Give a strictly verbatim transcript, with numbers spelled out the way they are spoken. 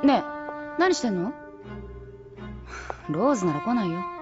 ねえ、何してんの？ローズなら来ないよ。